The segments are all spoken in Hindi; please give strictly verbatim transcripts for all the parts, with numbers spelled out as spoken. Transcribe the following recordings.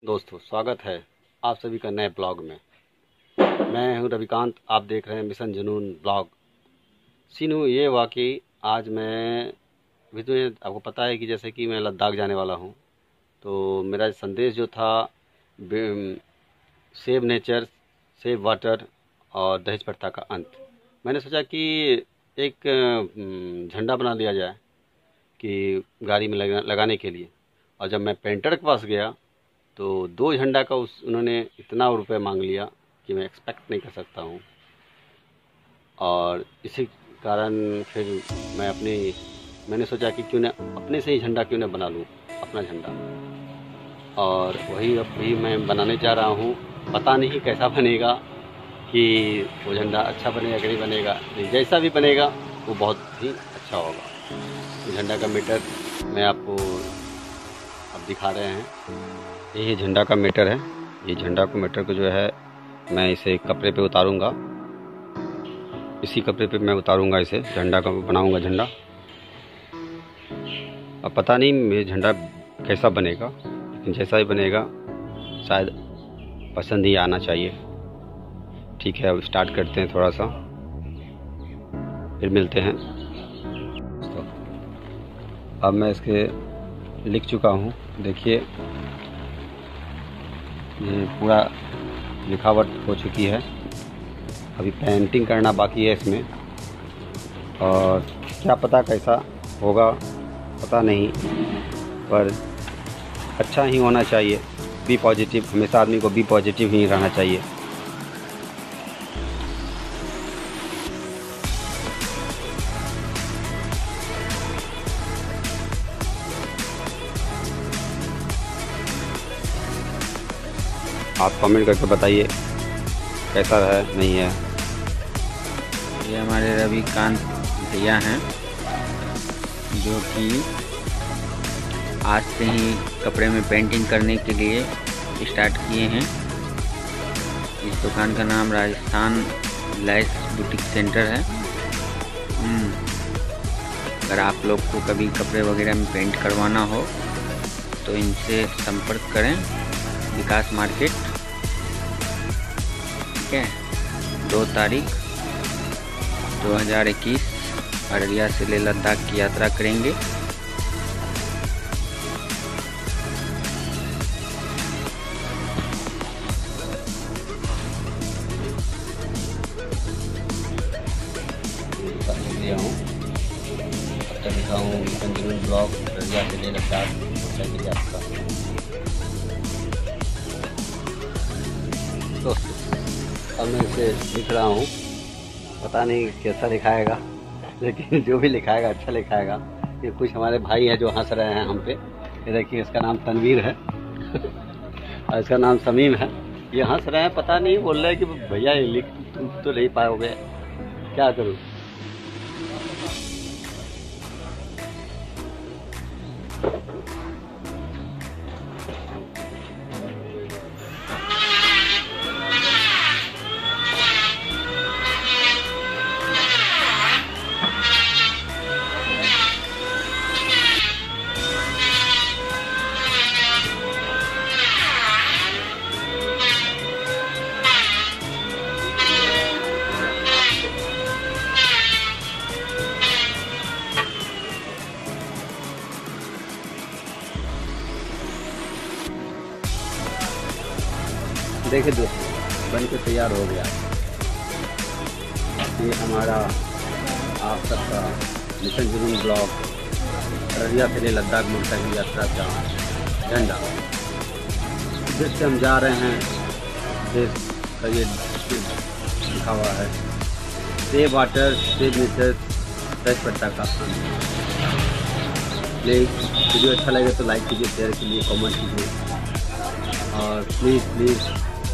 दोस्तों, स्वागत है आप सभी का नए ब्लॉग में। मैं हूं रविकांत, आप देख रहे हैं मिशन जुनून ब्लॉग। सीनू ये हुआ कि आज मैं भी, तो आपको पता है कि जैसे कि मैं लद्दाख जाने वाला हूं, तो मेरा संदेश जो था सेव नेचर, सेव वाटर और दहेज प्रथा का अंत। मैंने सोचा कि एक झंडा बना लिया जाए कि गाड़ी में लगा, लगाने के लिए। और जब मैं पेंटर के पास गया तो दो झंडा का उस उन्होंने इतना रुपए मांग लिया कि मैं एक्सपेक्ट नहीं कर सकता हूँ। और इसी कारण फिर मैं अपनी मैंने सोचा कि क्यों ना अपने से ही झंडा क्यों ना बना लूँ, अपना झंडा। और वही अब भी मैं बनाने जा रहा हूँ। पता नहीं कैसा बनेगा, कि वो झंडा अच्छा बनेगा कि नहीं बनेगा। जैसा भी बनेगा वो बहुत ही अच्छा होगा। झंडा का मीटर मैं आपको अब दिखा रहे हैं। ये झंडा का मीटर है। ये झंडा को मीटर को जो है मैं इसे कपड़े पे उतारूंगा। इसी कपड़े पे मैं उतारूंगा इसे, झंडा का बनाऊंगा झंडा। अब पता नहीं मेरा झंडा कैसा बनेगा, लेकिन जैसा ही बनेगा शायद पसंद ही आना चाहिए। ठीक है, अब स्टार्ट करते हैं थोड़ा सा, फिर मिलते हैं। तो अब मैं इसके लिख चुका हूँ, देखिए ये पूरा लिखावट हो चुकी है। अभी पेंटिंग करना बाकी है इसमें, और क्या पता कैसा होगा, पता नहीं, पर अच्छा ही होना चाहिए। बी पॉजिटिव, हमेशा आदमी को बी पॉजिटिव ही रहना चाहिए। आप कमेंट करके बताइए कैसा है, नहीं है। ये हमारे रविकांत भैया हैं, जो कि आज से ही कपड़े में पेंटिंग करने के लिए स्टार्ट किए हैं। इस दुकान का नाम राजस्थान लैस बुटीक सेंटर है। अगर आप लोग को कभी कपड़े वगैरह में पेंट करवाना हो तो इनसे संपर्क करें। विकास मार्केट, ठीक है। दो तारीख दो हज़ार इक्कीस अररिया से ले लद्दाख की यात्रा करेंगे। लिया हूँ लिखा हूँ मिशन जुनून ब्लॉग, अररिया से ले लद्दाख की यात्रा। दोस्तों, अब मैं इसे लिख रहा हूँ, पता नहीं कैसा लिखाएगा, लेकिन जो भी लिखाएगा अच्छा लिखाएगा। ये कुछ हमारे भाई हैं जो हंस रहे हैं हम पे। ये देखिए, इसका नाम तनवीर है और इसका नाम समीम है। ये हंस रहे हैं, पता नहीं, बोल रहे हैं कि भैया ये लिख तुम तो नहीं पाओगे, क्या करूँ। देखिए दोस्तों, बन के तैयार हो गया। ये हमारा आप सबका मिशन जुनून ब्लॉग, अररिया से ले लद्दाख मुल्क की यात्रा का झंडा। जिससे हम जा रहे हैं, देश का ये लिखा हुआ है, सेव वाटर, सेव नेचर, दहेज प्रथा का अंत। प्लीज़ वीडियो अच्छा लगे तो लाइक कीजिए, शेयर कीजिए, कमेंट कीजिए, और प्लीज़ प्लीज़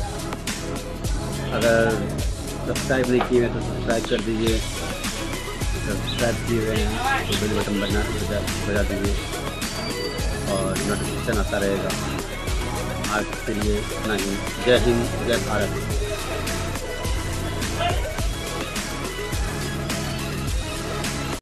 अगर सब्सक्राइब नहीं किए हैं तो सब्सक्राइब कर दीजिए। सब्सक्राइब किए हुए हैं तो बेल बटन बजना बजा दीजिए और नोटिफिकेशन आता रहेगा। आज के लिए इतना ही। जय हिंद, जय भारत।